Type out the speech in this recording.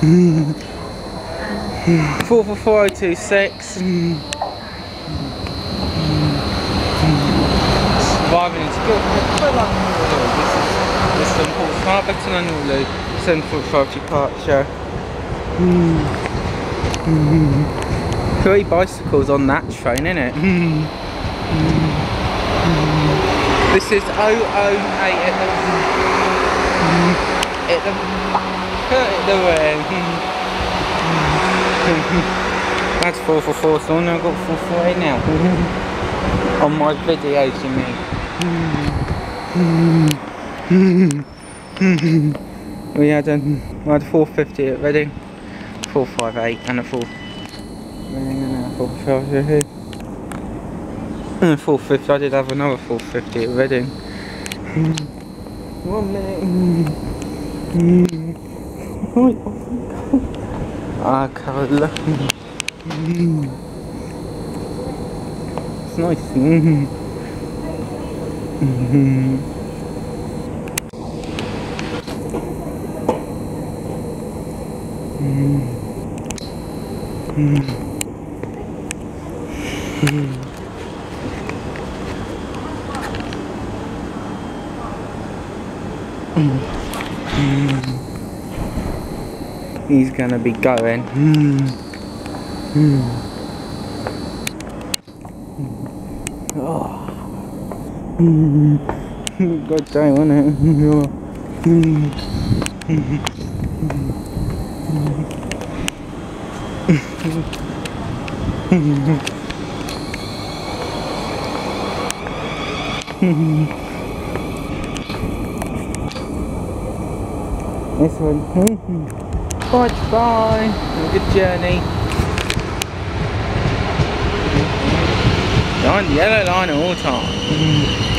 4 for 4026. Surviving into Guildford. This is St Paul's far better than Lulu. 7:45 departure. 3 bicycles on that train, innit? This is 008 at the ring. That's 4 for 4, so I've got 4 for 8 now. On my videos, you mean? We had 450 at Reading, 458 and a 4 and a 450. And a 450, I did have another 450 at Reading. 1 minute. Ah, colour. It's nice. He's gonna be going. Oh. Good day, wasn't it? This one. Bye. Have a good journey. You're on the yellow line all the time.